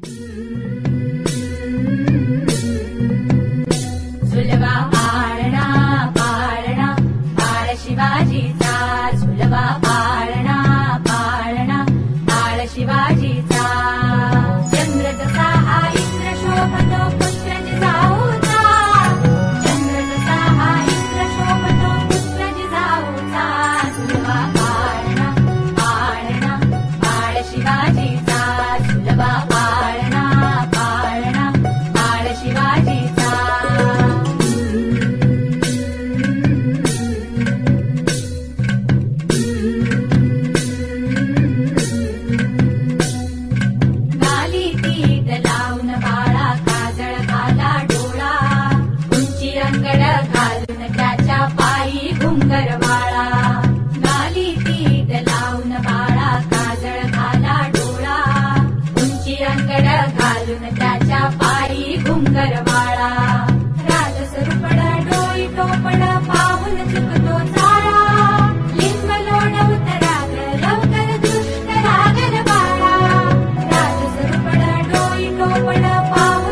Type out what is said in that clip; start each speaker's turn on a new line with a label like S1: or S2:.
S1: झुलवा पाळणा पाळणा बाळ शिवाजीचा, झुलवा पाळणा पाळणा बाळ शिवाजीचा. चंद्र जसा हा इंद्र शोभतो पुत्र जिजाऊचा, चंद्र जसा हा इंद्र शोभतो पुत्र जिजाऊचा. झुलवा पाळणा पाळणा बाळ शिवाजीचा, झुलवा पाळणा पाळणा बाळ शिवाजीचा. गाली तीट लावून बाळा काजळ घाला डोळा, उंची अंगड घालून त्याच्या पायी घुंगर वाळा. गाली तीट लावून बाळा काजळ घाला डोळा, उंची अंगड घालून त्याच्या पायी घुंगर वाळा. राजसरुपड डोई टोपड पाहून चुकतो चाळा, लिंब लोण उतराग लवकर दुष्ट रागन बाळा. राजसरुपड डोई टोपड पाहून